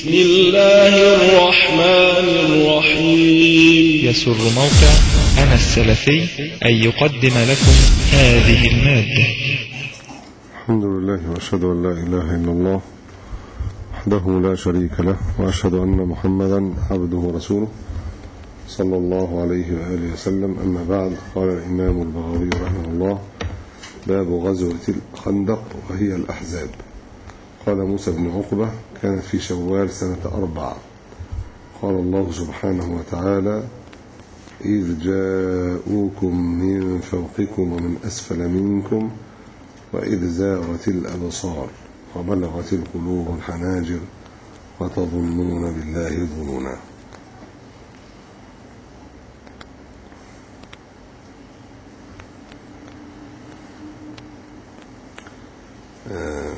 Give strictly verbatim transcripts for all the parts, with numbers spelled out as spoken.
بسم الله الرحمن الرحيم. يسر موقع أنا السلفي أن يقدم لكم هذه المادة. الحمد لله وأشهد أن لا إله إلا الله وحده لا شريك له، وأشهد أن محمدا عبده ورسوله صلى الله عليه وآله وسلم. أما بعد، قال الإمام البغوي رحمه الله: باب غزوة الخندق وهي الأحزاب. قال موسى بن عقبة: كانت في شوال سنة أربع. قال الله سبحانه وتعالى: إذ جاءوكم من فوقكم ومن أسفل منكم وإذ زاغت الأبصار وبلغت القلوب الحناجر وتظنون بالله الظنونا. آه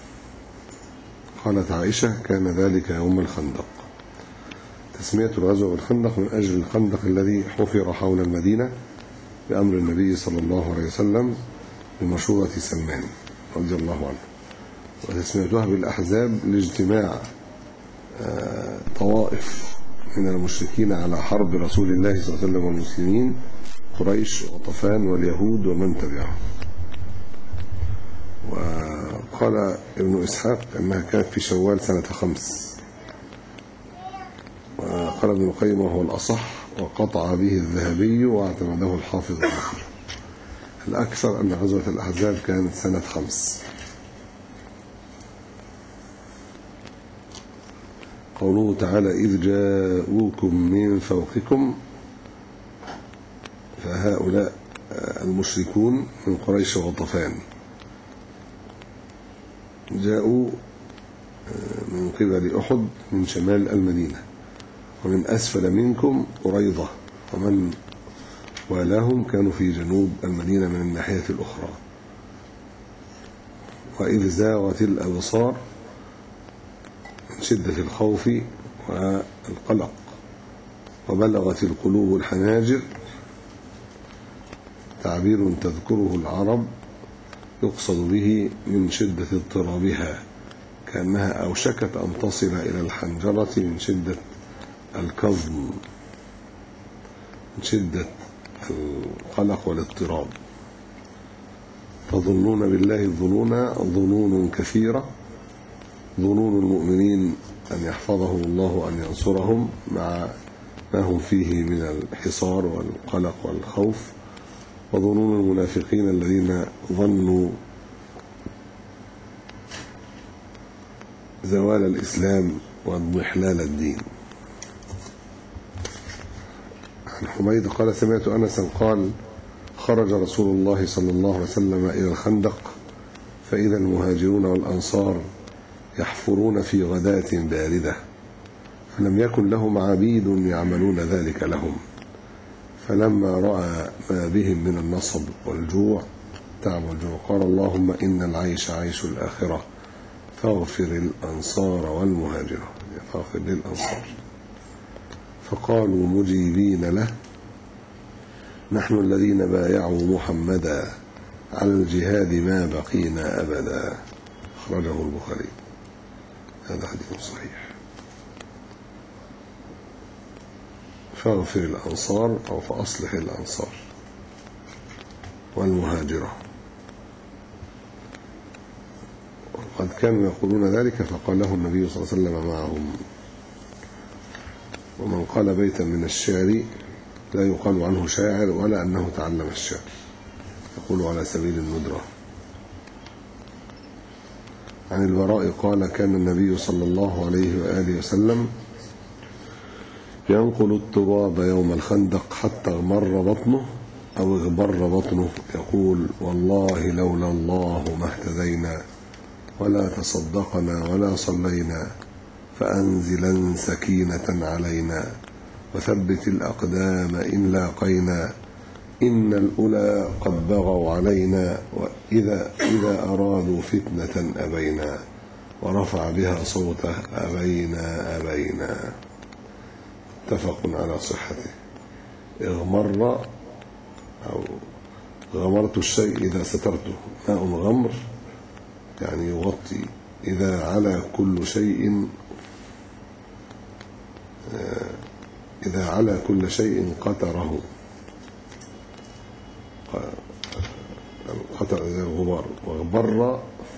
قالت عائشة: كان ذلك يوم الخندق. تسمية الغزوة بالخندق من أجل الخندق الذي حفر حول المدينة بأمر النبي صلى الله عليه وسلم بمشورة سلمان رضي الله عنه. وتسميتها بالأحزاب لاجتماع طوائف من المشركين على حرب رسول الله صلى الله عليه وسلم والمسلمين، قريش وطفان واليهود ومن تبعهم. وقال ابن إسحاق أنها كانت في شوال سنة خمس. وقال ابن القيم وهو الأصح، وقطع به الذهبي واعتمده الحافظ الأخر. الأكثر أن غزوة الأحزاب كانت سنة خمس. قوله تعالى: إذ جاءوكم من فوقكم، فهؤلاء المشركون من قريش وطفان جاءوا من قبل أحد من شمال المدينة، ومن أسفل منكم قريظة ومن والاهم كانوا في جنوب المدينة من الناحية الأخرى. وإذ زاغت الأبصار من شدة الخوف والقلق، وبلغت القلوب الحناجر، تعبير تذكره العرب يقصد به من شدة اضطرابها، كأنها أوشكت أن تصل إلى الحنجرة من شدة الكظم، من شدة القلق والاضطراب. تظنون بالله الظنون، ظنون كثيرة. ظنون المؤمنين أن يحفظهم الله وأن ينصرهم مع ما هم فيه من الحصار والقلق والخوف، وظنون المنافقين الذين ظنوا زوال الإسلام واضمحلال الدين. عن حميد قال: سمعت أنسا قال: خرج رسول الله صلى الله عليه وسلم إلى الخندق، فإذا المهاجرون والأنصار يحفرون في غداة باردة، فلم يكن لهم عبيد يعملون ذلك لهم، فلما رأى ما بهم من النصب والجوع تعب الجوع قال: اللهم إن العيش عيش الآخرة، فاغفر الأنصار والمهاجرة، فاغفر للأنصار. فقالوا مجيبين له: نحن الذين بايعوا محمدا على الجهاد ما بقينا أبدا. أخرجه البخاري. هذا حديث صحيح. فاغفر الأنصار أو فأصلح الأنصار والمهاجرة. وقد كانوا يقولون ذلك فقال له النبي صلى الله عليه وسلم معهم. ومن قال بيتا من الشعر لا يقال عنه شاعر ولا أنه تعلم الشعر، يقول على سبيل الندرة. عن البراء قال: كان النبي صلى الله عليه وآله وسلم ينقل التراب يوم الخندق حتى اغمر بطنه أو اغبر بطنه، يقول: والله لولا الله ما اهتدينا ولا تصدقنا ولا صلينا، فأنزلا سكينة علينا وثبت الأقدام إن لاقينا، إن الأولى قد بغوا علينا، وإذا إذا أرادوا فتنة أبينا، ورفع بها صوته أبينا أبينا. متفق على صحته. اغمر أو غمرت الشيء إذا سترته، ماء غمر، يعني يغطي إذا على كل شيء إذا علا كل شيء قتره، قتر زي الغبار، واغبر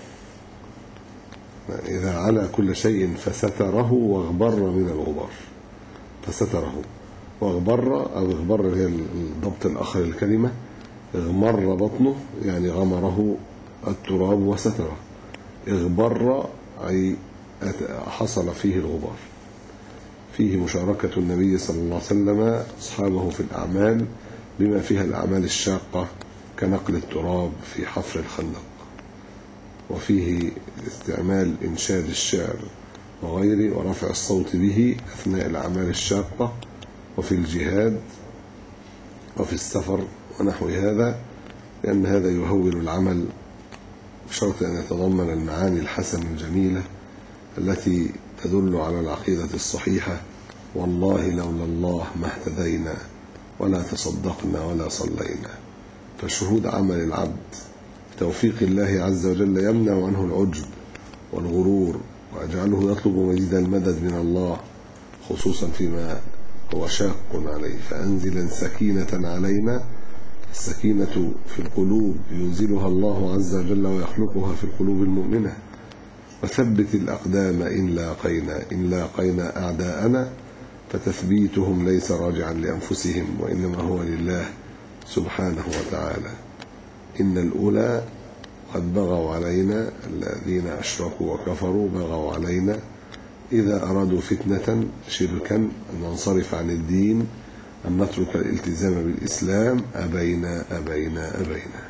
إذا علا كل شيء فستره واغبر من الغبار، فستره واغبر، أو اغبر هي الضبط الآخر الكلمة، اغمر بطنه يعني غمره التراب وستره، اغبر أي حصل فيه الغبار. فيه مشاركة النبي صلى الله عليه وسلم أصحابه في الأعمال بما فيها الأعمال الشاقة كنقل التراب في حفر الخندق، وفيه استعمال إنشاد الشعر وغيره ورفع الصوت به أثناء الأعمال الشاقة، وفي الجهاد وفي السفر ونحو هذا، لأن هذا يهول العمل بشرط أن يتضمن المعاني الحسنة الجميلة التي تدل على العقيدة الصحيحة. والله لولا الله ما اهتدينا ولا تصدقنا ولا صلينا. فشهود عمل العبد توفيق الله عز وجل يمنع عنه العجب والغرور، ويجعله يطلب مزيد المدد من الله، خصوصا فيما هو شاق عليه. فأنزلا سكينة علينا، السكينة في القلوب ينزلها الله عز وجل ويخلقها في القلوب المؤمنة. وثبت الأقدام إن لاقينا إن لاقينا أعداءنا، فتثبيتهم ليس راجعا لأنفسهم وإنما هو لله سبحانه وتعالى. إن الأولى قد بغوا علينا، الذين أشركوا وكفروا بغوا علينا إذا أرادوا فتنة شركا أن ننصرف عن الدين، أن نترك الالتزام بالإسلام، أبينا أبينا أبينا.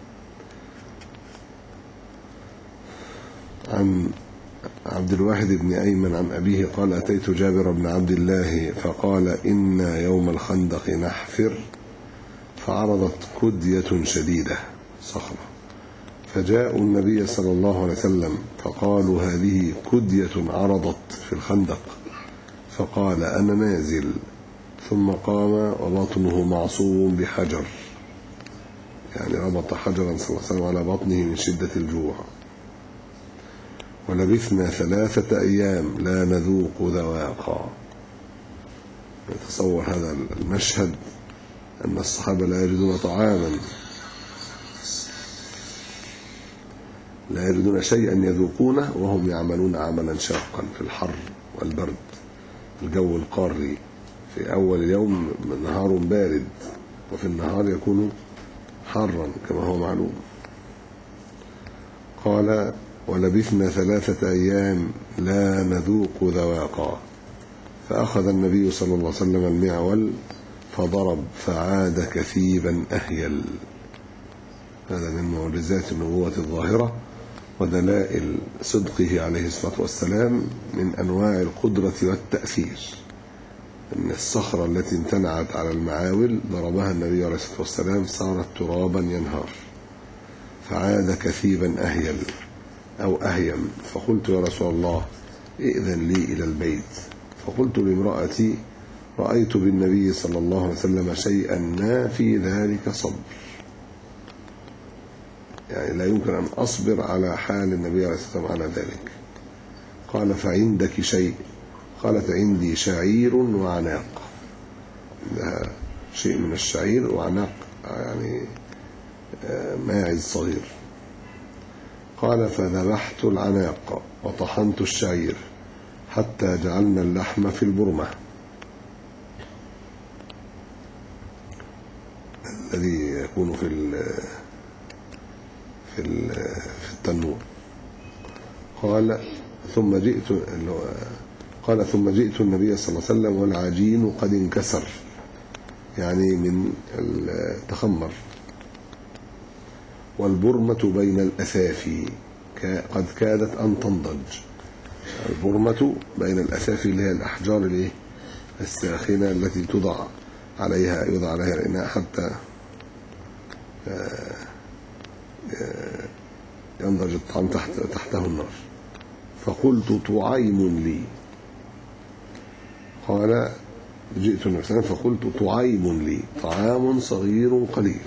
عن عبد الواحد بن أيمن عن أبيه قال: أتيت جابر بن عبد الله فقال: إنا يوم الخندق نحفر، فعرضت كدية شديدة صخرة، فجاءوا النبي صلى الله عليه وسلم فقالوا: هذه كدية عرضت في الخندق. فقال: أنا نازل. ثم قام وبطنه معصوب بحجر، يعني ربط حجرا صلى الله عليه وسلم على بطنه من شدة الجوع. ولبثنا ثلاثة أيام لا نذوق ذواقا. نتصور هذا المشهد أن الصحابة لا يجدون طعاما، لا يجدون شيئا يذوقونه وهم يعملون عملا شاقا في الحر والبرد، الجو القاري. في أول اليوم نهار بارد، وفي النهار يكون حارا كما هو معلوم. قال: ولبثنا ثلاثة أيام لا نذوق ذواقا. فأخذ النبي صلى الله عليه وسلم المعول فضرب فعاد كثيبا أهيل. هذا من معجزات النبوة الظاهرة ودلائل صدقه عليه الصلاة والسلام، من أنواع القدرة والتأثير. أن الصخرة التي امتنعت على المعاول ضربها النبي عليه الصلاة والسلام صارت ترابا ينهار، فعاد كثيبا أهيل أو أهيم. فقلت: يا رسول الله ائذن لي إلى البيت. فقلت لامرأتي: رأيت بالنبي صلى الله عليه وسلم شيئا ما في ذلك صبر، يعني لا يمكن أن أصبر على حال النبي عليه الصلاة والسلام على ذلك. قال: فعندك شيء؟ قالت: عندي شعير وعناق. عندها شيء من الشعير وعناق، يعني ماعز صغير. قال: فذبحت العناق وطحنت الشعير حتى جعلنا اللحم في البرمة الذي يكون في ال في ال في التنور. قال: ثم جئت قال ثم جئت النبي صلى الله عليه وسلم والعجين قد انكسر، يعني من التخمر، والبرمة بين الأثافي قد كادت أن تنضج. البرمة بين الأثافي اللي هي الأحجار اللي الساخنة التي توضع عليها يوضع عليها الإناء حتى ينضج الطعام تحت تحته النار. فقلت: طعيم لي. قال: جئت النبي صلى الله عليه وسلم فقلت: طعيم لي، طعام صغير قليل.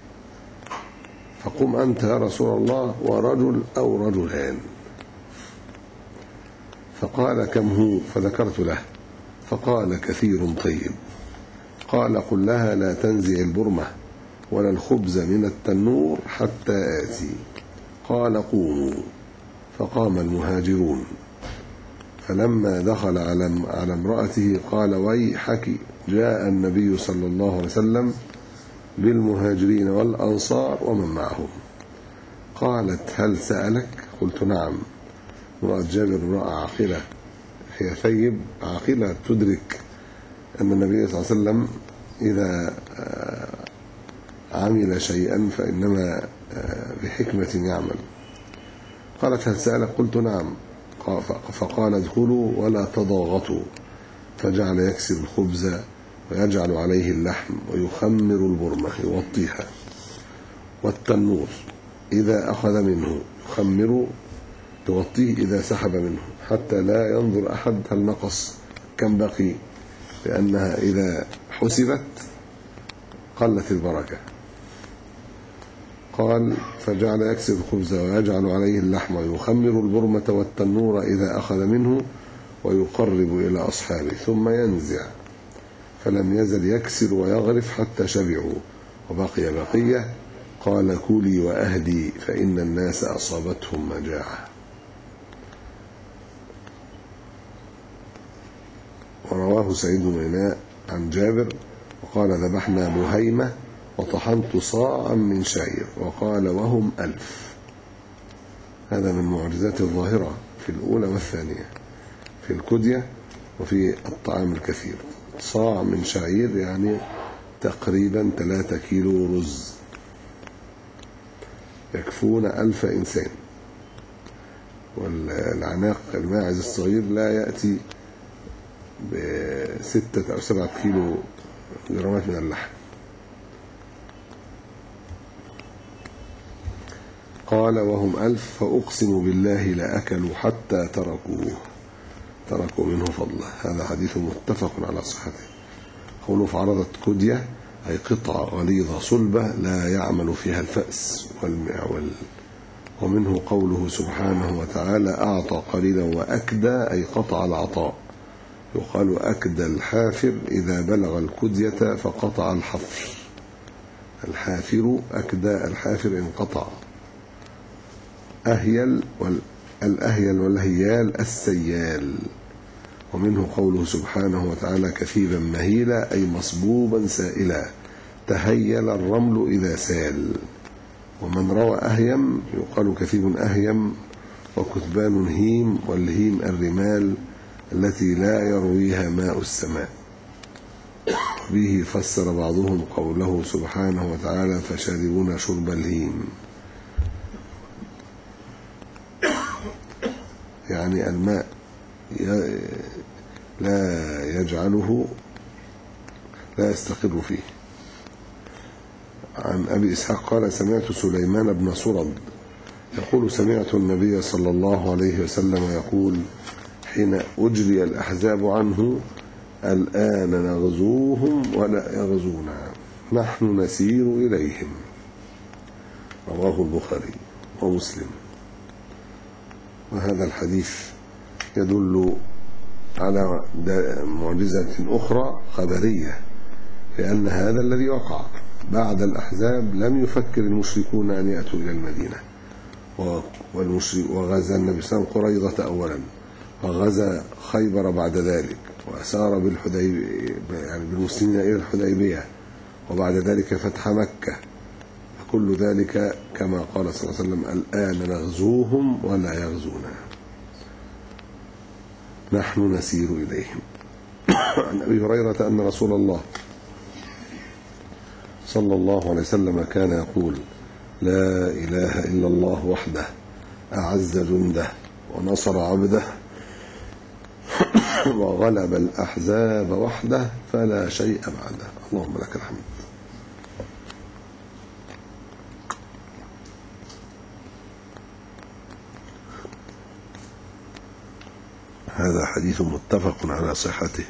فقم أنت يا رسول الله ورجل أو رجلان. فقال: كم هو؟ فذكرت له. فقال كثير طيب. قال قل لها لا تنزع البرمة ولا الخبز من التنور حتى آتي. قال قوموا. فقام المهاجرون، فلما دخل على على امرأته قال ويحك، جاء النبي صلى الله عليه وسلم بالمهاجرين والأنصار ومن معهم. قالت هل سألك؟ قلت نعم. امرأة جابر امرأة عاقلة، هي ثيب عاقلة تدرك أن النبي صلى الله عليه وسلم إذا عمل شيئا فإنما بحكمة يعمل. قالت هل سألك؟ قلت نعم. فقال ادخلوا ولا تضاغطوا، فجعل يكسر الخبز ويجعل عليه اللحم ويخمر البرمة يوطيها، والتنور إذا أخذ منه يخمر يوطيه إذا سحب منه، حتى لا ينظر أحد هل نقص كم بقي، لأنها إذا حسبت قلت البركة. قال فجعل يكسر الخبز ويجعل عليه اللحم ويخمر البرمة والتنور إذا أخذ منه ويقرب إلى أصحابه ثم ينزع، فلم يزل يكسر ويغرف حتى شبعوا وبقي بقية. قال كلي وأهدي فإن الناس أصابتهم مجاعة. ورواه سعيد بن ميناء عن جابر وقال ذبحنا بهيمة وطحنت صاعا من شعير، وقال وهم ألف. هذا من معجزات الظاهرة في الأولى والثانية، في الكدية وفي الطعام الكثير. صاع من شعير يعني تقريبا ثلاثة كيلو رز، يكفون ألف إنسان. والعناق الماعز الصغير لا يأتي بستة أو سبعة كيلو جرامات من اللحم. قال وهم ألف فأقسم بالله لأكلوا حتى تركوه تركوا منه فضله. هذا حديث متفق على صحته. قوله فعرضت كدية أي قطعة غليظة صلبة لا يعمل فيها الفأس والمعول. ومنه قوله سبحانه وتعالى أعطى قليلا وأكدى أي قطع العطاء. يقال أكدى الحافر إذا بلغ الكدية فقطع الحفر. الحافر أكدى الحافر انقطع. أهيل والأهيل والهيال السيال. ومنه قوله سبحانه وتعالى كثيبا مهيلا أي مصبوبا سائلا، تهيل الرمل إذا سال. ومن روى أهيم يقال كثيب أهيم وكثبان هيم، والهيم الرمال التي لا يرويها ماء السماء. به فسر بعضهم قوله سبحانه وتعالى فشاربون شرب الهيم، يعني الماء لا يجعله لا يستقر فيه. عن أبي إسحاق قال سمعت سليمان بن صرد يقول سمعت النبي صلى الله عليه وسلم يقول حين أجري الأحزاب عنه الآن نغزوهم ولا يغزونا، نحن نسير إليهم. رواه البخاري ومسلم. وهذا الحديث يدل على معجزة أخرى خبرية، لأن هذا الذي وقع بعد الأحزاب لم يفكر المشركون أن يأتوا إلى المدينة، وغزا النبي صلى الله عليه وسلم قريظة أولا، وغزا خيبر بعد ذلك، وأسار بالحديبية يعني بالمسلمين إلى الحديبية، وبعد ذلك فتح مكة. كل ذلك كما قال صلى الله عليه وسلم الآن نغزوهم ولا يغزونا، نحن نسير إليهم. عن أبي هريرة أن رسول الله صلى الله عليه وسلم كان يقول لا إله إلا الله وحده أعز جنده ونصر عبده وغلب الأحزاب وحده فلا شيء بعده. اللهم لك الحمد. هذا حديث متفق على صحته.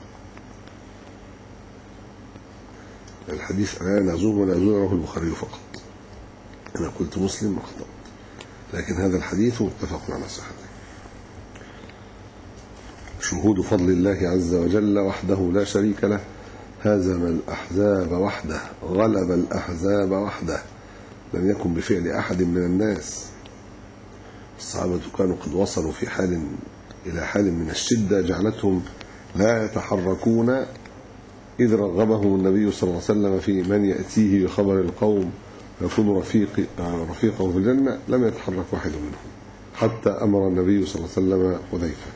الحديث لا نزوم ولا نزوم رواه البخاري فقط، أنا قلت مسلم أخطأت، لكن هذا الحديث متفق على صحته. شهود فضل الله عز وجل وحده لا شريك له، هزم الأحزاب وحده، غلب الأحزاب وحده، لم يكن بفعل أحد من الناس. الصحابة كانوا قد وصلوا في حال إلى حال من الشدة جعلتهم لا يتحركون، إذ رغبهم النبي صلى الله عليه وسلم في من يأتيه بخبر القوم ويكون رفيق رفيقه في الجنة، لم يتحرك واحد منهم حتى أمر النبي صلى الله عليه وسلم حذيفة.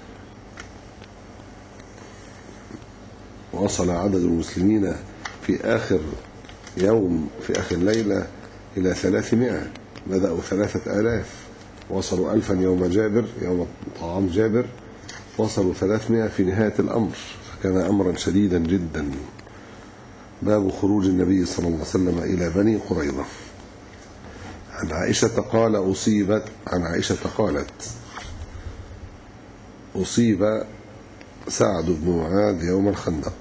وصل عدد المسلمين في آخر يوم في آخر ليلة إلى ثلاثمائة، بدأوا ثلاثة آلاف، وصلوا ألفا يوم جابر، يوم طعام جابر، وصلوا ثلاثمائة في نهاية الأمر، فكان أمرا شديدا جدا. باب خروج النبي صلى الله عليه وسلم إلى بني قريظة. عن عائشة قال أصيبت عن عائشة قالت أصيب سعد بن معاذ يوم الخندق،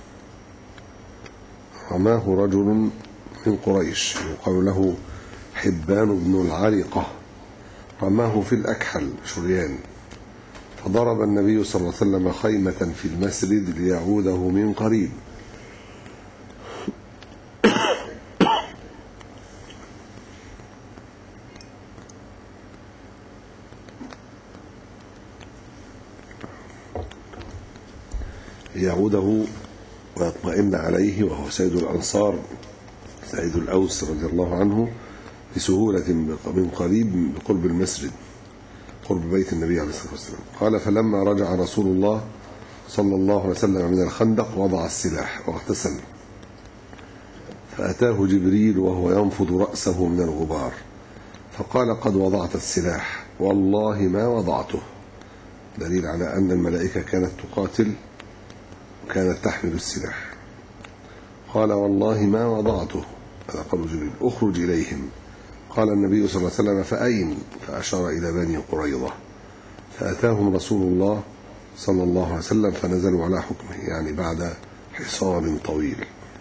رماه رجل من قريش يقال له حبان بن العرقة، رماه في الأكحل شريان، فضرب النبي صلى الله عليه وسلم خيمة في المسجد ليعوده من قريب. يعوده ويطمئن عليه، وهو سيد الأنصار سيد الأوس رضي الله عنه، بسهولة من قريب بقرب المسجد، قرب بيت النبي عليه الصلاة والسلام. قال فلما رجع رسول الله صلى الله عليه وسلم من الخندق وضع السلاح واغتسل، فأتاه جبريل وهو ينفض رأسه من الغبار، فقال قد وضعت السلاح، والله ما وضعته، دليل على أن الملائكة كانت تقاتل وكانت تحمل السلاح. قال والله ما وضعته، هذا قول جبريل، اخرج إليهم. قال النبي صلى الله عليه وسلم فأين؟ فأشار إلى بني قريظة، فأتاهم رسول الله صلى الله عليه وسلم فنزلوا على حكمه، يعني بعد حصار طويل،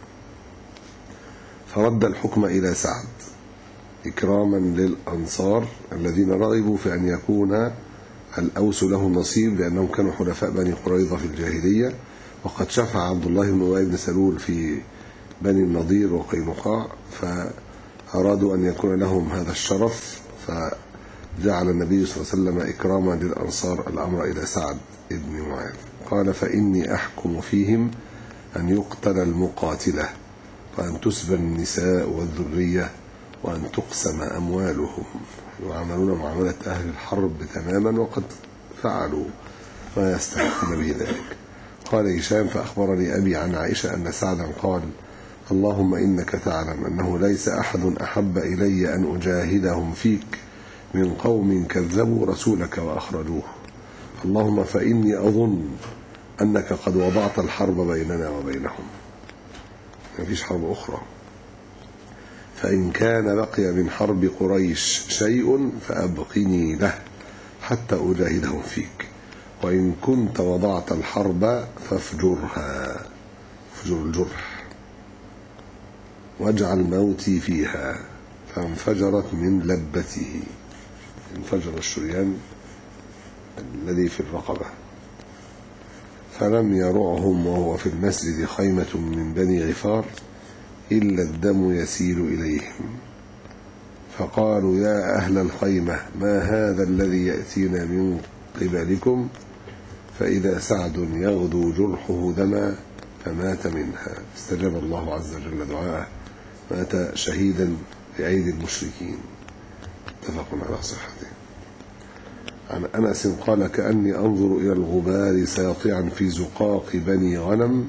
فرد الحكم إلى سعد إكراما للأنصار الذين رغبوا في أن يكون الأوس له نصيب، لأنهم كانوا حلفاء بني قريظة في الجاهلية، وقد شفع عبد الله بن أبي بن سلول في بني النضير وقينقاع، فأرادوا أن يكون لهم هذا الشرف، فجعل النبي صلى الله عليه وسلم إكراما للأنصار الأمر إلى سعد بن معاذ. قال فإني أحكم فيهم أن يقتل المقاتلة، وأن تسبى النساء والذرية، وأن تقسم أموالهم، يعاملون معاملة أهل الحرب تماما، وقد فعلوا ما يستحقون به ذلك. قال هشام فأخبرني أبي عن عائشة أن سعدا قال اللهم إنك تعلم أنه ليس أحد أحب إلي أن أجاهدهم فيك من قوم كذبوا رسولك وأخرجوه، اللهم فإني أظن أنك قد وضعت الحرب بيننا وبينهم، ما فيش حرب أخرى، فإن كان بقي من حرب قريش شيء فأبقني له حتى أجاهدهم فيك، وإن كنت وضعت الحرب فافجرها، افجر الجرح، واجعل موتي فيها. فانفجرت من لبته، انفجر الشريان الذي في الرقبة، فلم يرعهم وهو في المسجد خيمة من بني غفار إلا الدم يسيل إليهم، فقالوا يا أهل الخيمة ما هذا الذي يأتينا من قبلكم؟ فإذا سعد يغدو جرحه دما فمات منها، استجاب الله عز وجل دعاءه، مات شهيدا بأيدي المشركين، اتفق على صحته. عن أنس قال كأني أنظر إلى الغبار ساطعا في زقاق بني غنم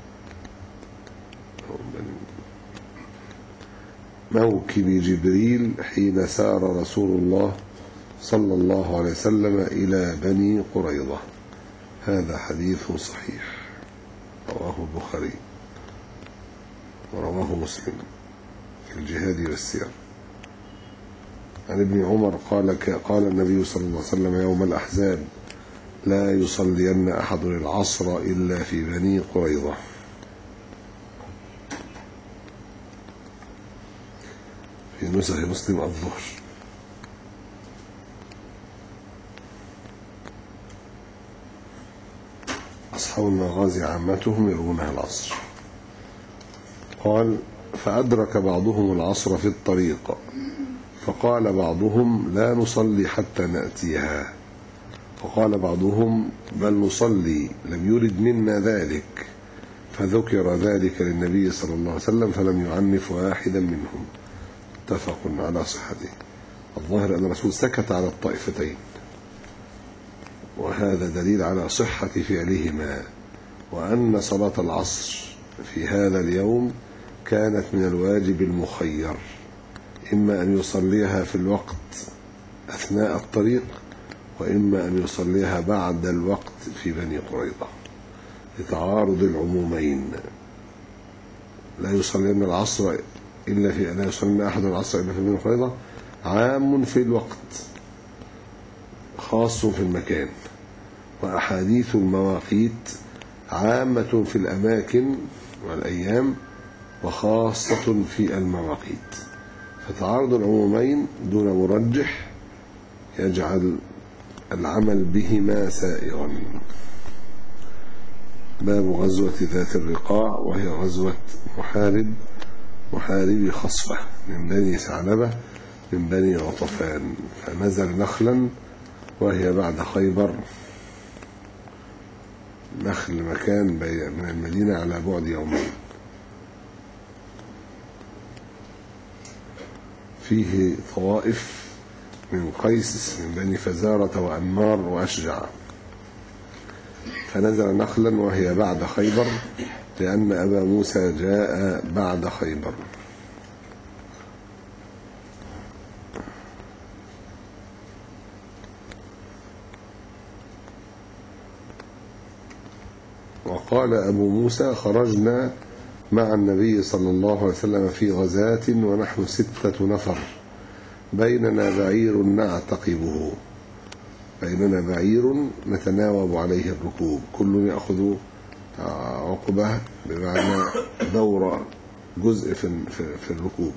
موكب جبريل حين سار رسول الله صلى الله عليه وسلم إلى بني قريظة. هذا حديث صحيح رواه البخاري ورواه مسلم في الجهاد والسير. عن ابن عمر قال قال النبي صلى الله عليه وسلم يوم الأحزاب لا يصلين أحد العصر إلا في بني قريظة. في نسخ مسلم الظهر. أصحاب المغازي عامتهم يرونها العصر. قال فأدرك بعضهم العصر في الطريق فقال بعضهم لا نصلي حتى نأتيها، وقال بعضهم بل نصلي لم يرد منا ذلك، فذكر ذلك للنبي صلى الله عليه وسلم فلم يعنف واحدا منهم. متفق على صحته. الظاهر أن الرسول سكت على الطائفتين، وهذا دليل على صحة فعلهما، وأن صلاة العصر في هذا اليوم كانت من الواجب المخير، إما أن يصليها في الوقت أثناء الطريق، وإما أن يصليها بعد الوقت في بني قريظة، لتعارض العمومين. لا يصلين العصر إلا في لا يصلين أحد العصر إلا في بني قريظة عام في الوقت خاص في المكان، وأحاديث المواقيت عامة في الأماكن والأيام وخاصة في المواقيت، فتعارض العمومين دون مرجح يجعل العمل بهما سائغا. باب غزوة ذات الرقاع، وهي غزوة محارب محاربي خصفة من بني ثعلبة من بني غطفان، فنزل نخلا وهي بعد خيبر. نخل مكان من المدينة على بعد يومين، فيه طوائف من قيس من بني فزارة وأنمار وأشجع، فنزل نخلا وهي بعد خيبر لأن أبا موسى جاء بعد خيبر. وقال أبو موسى خرجنا مع النبي صلى الله عليه وسلم في غزاة ونحن ستة نفر، بيننا بعير نعتقبه، بيننا بعير نتناوب عليه الركوب، كل يأخذ عقبه بمعنى دورة جزء في في الركوب،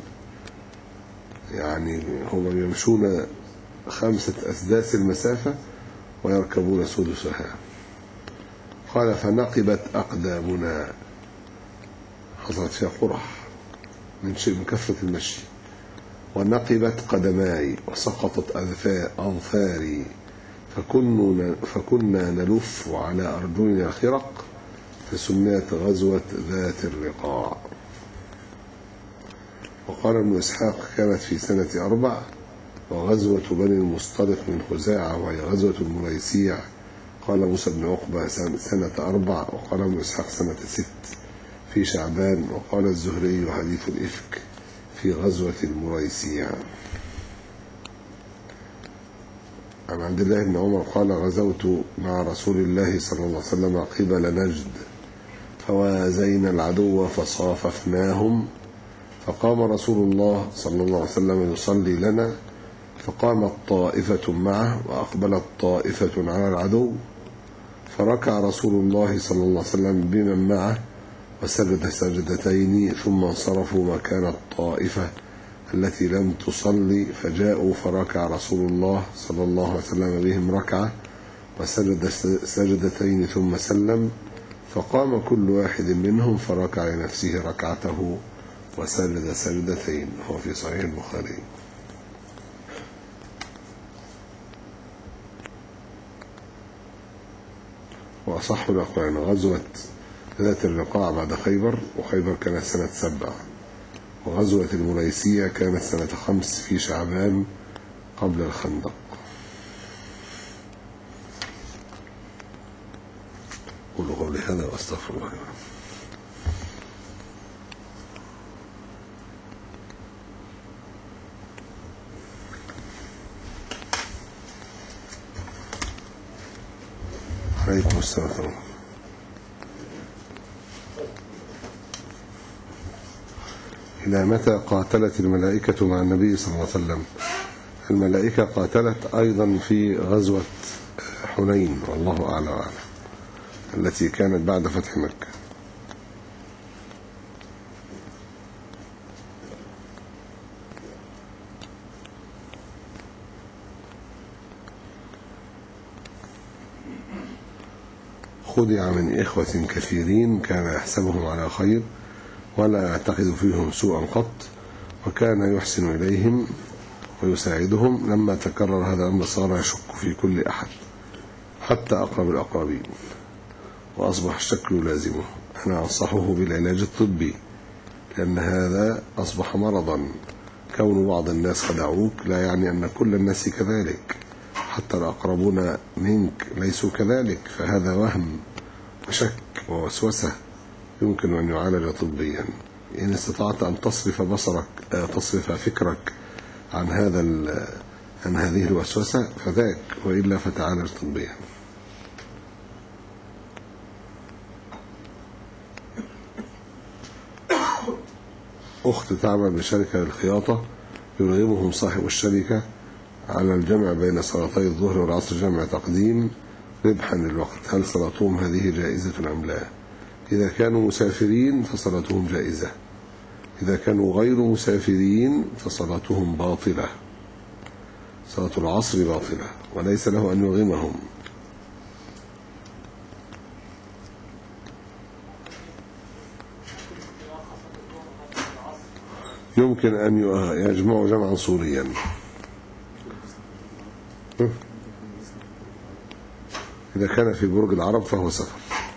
يعني هم يمشون خمسة أسداس المسافة ويركبون سدسها. قال فنقبت أقدامنا، حصلت فيها قرح من شيء من كثرة المشي، ونقبت قدماي وسقطت أظفاري، فكنا, فكنا نلف على أرجلنا الخرق، فسميت غزوة ذات الرقاع. وقال ابن إسحاق كانت في سنة أربع، وغزوة بني المصطلق من خزاعة وهي غزوة المريسيع قال موسى بن عقبة سنة أربع، وقال ابن إسحاق سنة ست في شعبان، وقال الزهري حديث الإفك في غزوة المريسيع. عن عبد الله بن عمر قال غزوت مع رسول الله صلى الله عليه وسلم قبل نجد، فوازينا العدو فصاففناهم، فقام رسول الله صلى الله عليه وسلم يصلي لنا، فقامت طائفة معه وأقبلت طائفة على العدو، فركع رسول الله صلى الله عليه وسلم بمن معه وسجد سجدتين، ثم انصرفوا مكان الطائفة التي لم تصلي، فجاءوا فركع رسول الله صلى الله عليه وسلم بهم ركعة وسجد سجدتين ثم سلم، فقام كل واحد منهم فركع لنفسه ركعته وسجد سجدتين. هو في صحيح البخاري. وأصح الأقوال غزوة ذات الرقاع بعد خيبر، وخيبر كانت سنة سبع، وغزوة المريسية كانت سنة خمس في شعبان قبل الخندق. قولوا قولي هذا وأستغفر الله. عليكم السلام. إلى متى قاتلت الملائكة مع النبي صلى الله عليه وسلم؟ الملائكة قاتلت أيضا في غزوة حنين، والله أعلى وأعلم، التي كانت بعد فتح مكة. خدع من إخوة كثيرين كان يحسبهم على خير ولا يعتقد فيهم سوءا قط، وكان يحسن إليهم ويساعدهم. لما تكرر هذا الأمر صار يشك في كل أحد حتى أقرب الأقربين، وأصبح الشك يلازمه. أنا أنصحه بالعلاج الطبي، لأن هذا أصبح مرضا. كون بعض الناس خدعوك لا يعني أن كل الناس كذلك، حتى الأقربون منك ليسوا كذلك، فهذا وهم وشك ووسوسة يمكن أن يعالج طبيا. إن استطعت أن تصرف بصرك تصرف فكرك عن هذا عن هذه الوسوسة فذاك، وإلا فتعالج طبيا. أخت تعمل بشركة للخياطة، يرغمهم صاحب الشركة على الجمع بين صلاتي الظهر والعصر جمع تقديم ربحا للوقت. هل صلاتهم هذه جائزة أم لا؟ إذا كانوا مسافرين فصلاتهم جائزة، إذا كانوا غير مسافرين فصلاتهم باطلة. صلاة العصر باطلة وليس له أن يرغمهم. يمكن أن يجمعوا جمعا صوريا. إذا كان في برج العرب فهو سفر.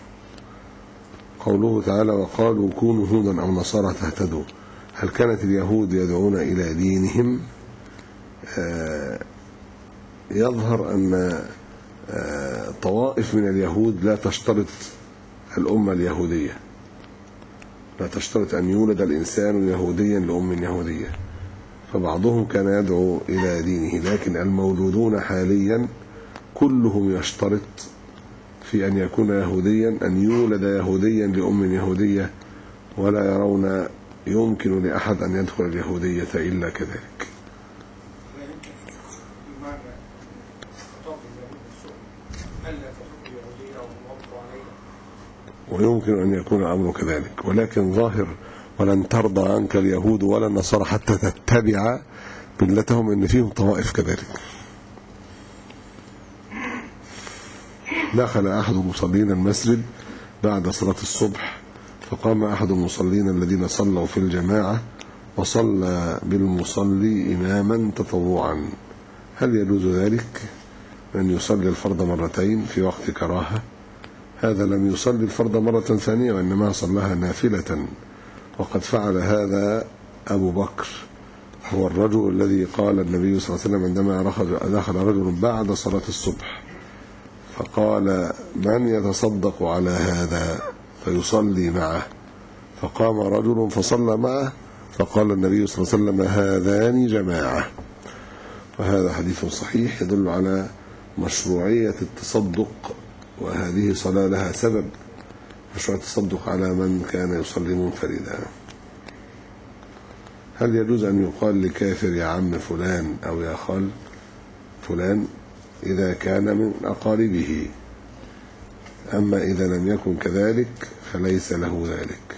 قوله تعالى وقالوا كونوا هودا أو نصارى تهتدوا، هل كانت اليهود يدعون إلى دينهم؟ آه يظهر أن آه طوائف من اليهود لا تشترط الأمة اليهودية، لا تشترط أن يولد الإنسان يهوديا لأم يهودية، فبعضهم كان يدعو إلى دينه. لكن المولودون حاليا كلهم يشترط في أن يكون يهوديا أن يولد يهوديا لأم يهودية، ولا يرون يمكن لأحد أن يدخل اليهودية إلا كذلك. ويمكن أن يكون الأمر كذلك، ولكن ظاهر ولن ترضى عنك اليهود ولا النصارى حتى تتبع ملتهم، إن فيهم طوائف كذلك. دخل أحد المصلين المسجد بعد صلاة الصبح، فقام أحد المصلين الذين صلوا في الجماعة وصلى بالمصلي إماما تطوعا. هل يجوز ذلك أن يصلي الفرض مرتين في وقت كراهة؟ هذا لم يصلي الفرض مرة ثانية وإنما صلاها نافلة، وقد فعل هذا أبو بكر، هو الرجل الذي قال النبي صلى الله عليه وسلم عندما دخل رجل بعد صلاة الصبح فقال من يتصدق على هذا فيصلي معه، فقام رجل فصلى معه، فقال النبي صلى الله عليه وسلم هذان جماعة. وهذا حديث صحيح يدل على مشروعية التصدق، وهذه صلاة لها سبب، مشروع التصدق على من كان يصلي منفردا. هل يجوز أن يقال لكافر يا عم فلان أو يا خال فلان إذا كان من أقاربه؟ أما إذا لم يكن كذلك فليس له ذلك.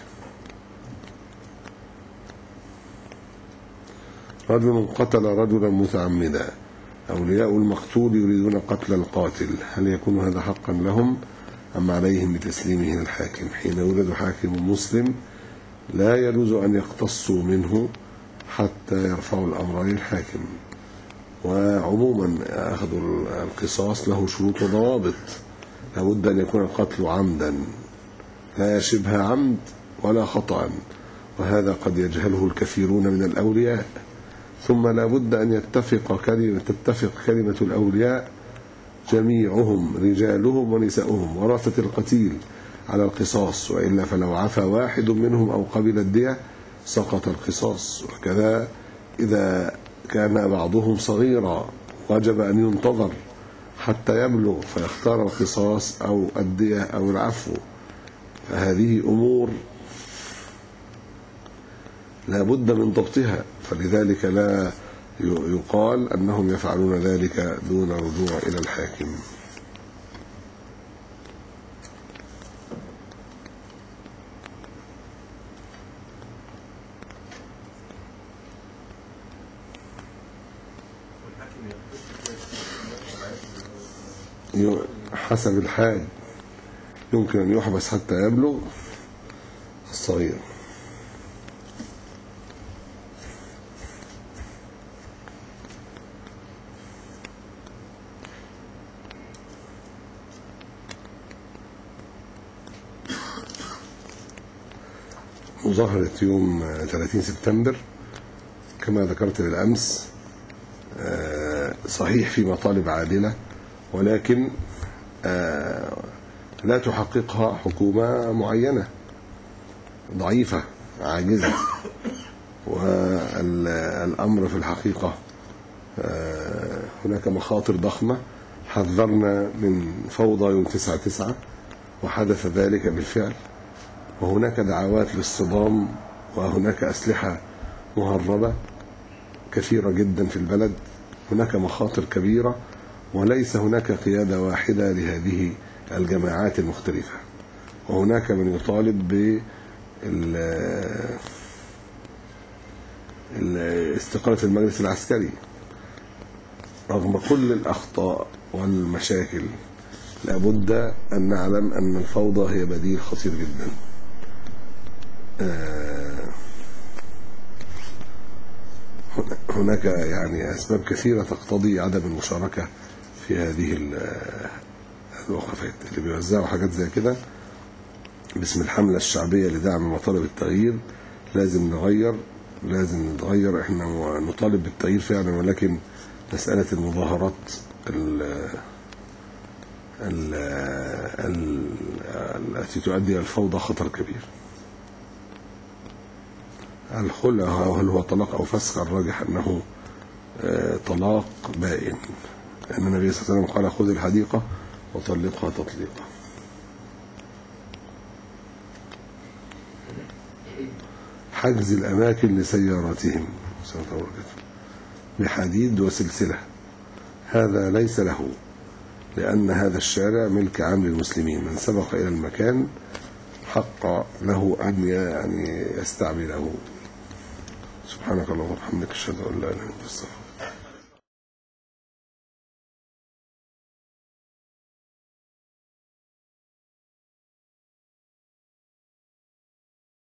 رجل قتل رجلا متعمدا، أولياء المقتول يريدون قتل القاتل، هل يكون هذا حقا لهم أم عليهم بتسليمه للحاكم؟ حين يولد حاكم مسلم لا يجوز أن يقتصوا منه حتى يرفعوا الأمر للحاكم. وعموما أخذ القصاص له شروط وضوابط، لابد أن يكون القتل عمدا لا شبه عمد ولا خطأ، وهذا قد يجهله الكثيرون من الأولياء. ثم لابد أن يتفق كلمة تتفق كلمة الأولياء جميعهم رجالهم ونساؤهم ورثة القتيل على القصاص، وإلا فلو عفى واحد منهم أو قبل الدية سقط القصاص. وكذا إذا كان بعضهم صغيرا وجب أن ينتظر حتى يبلغ فيختار القصاص أو الدية أو العفو. فهذه أمور لا بد من ضبطها، فلذلك لا يقال أنهم يفعلون ذلك دون رجوع إلى الحاكم. حسب الحال، يمكن أن يحبس حتى يبلغ الصغير. مظاهرة يوم ثلاثين سبتمبر كما ذكرت بالأمس صحيح في مطالب عادلة، ولكن لا تحققها حكومة معينة ضعيفة عاجزة، والأمر في الحقيقة هناك مخاطر ضخمة. حذرنا من فوضى يوم تسعة تسعة وحدث ذلك بالفعل، وهناك دعوات للصدام، وهناك أسلحة مهربة كثيرة جدا في البلد. هناك مخاطر كبيرة، وليس هناك قيادة واحدة لهذه الجماعات المختلفة، وهناك من يطالب باستقالة المجلس العسكري رغم كل الأخطاء والمشاكل. لابد أن نعلم أن الفوضى هي بديل خطير جدا. هناك يعني أسباب كثيرة تقتضي عدم المشاركة في هذه الوقفات. اللي بيوزعوا حاجات زي كده باسم الحملة الشعبية لدعم مطالب التغيير لازم نغير، لازم نتغير. احنا نطالب بالتغيير فعلا، ولكن مسألة المظاهرات التي تؤدي إلى الفوضى خطر كبير. الخلع هل هو طلاق أو فسخ؟ الراجح أنه طلاق بائن، لأن النبي صلى الله عليه وسلم قال خذ الحديقة وطلقها تطليقا. حجز الأماكن لسياراتهم بحديد وسلسلة، هذا ليس له، لأن هذا الشارع ملك عام للمسلمين. من سبق إلى المكان حق له أن يعني يستعمله. سبحانك اللهم وبحمدك، أشهد أن لا إله إلا أنت، أستغفرك.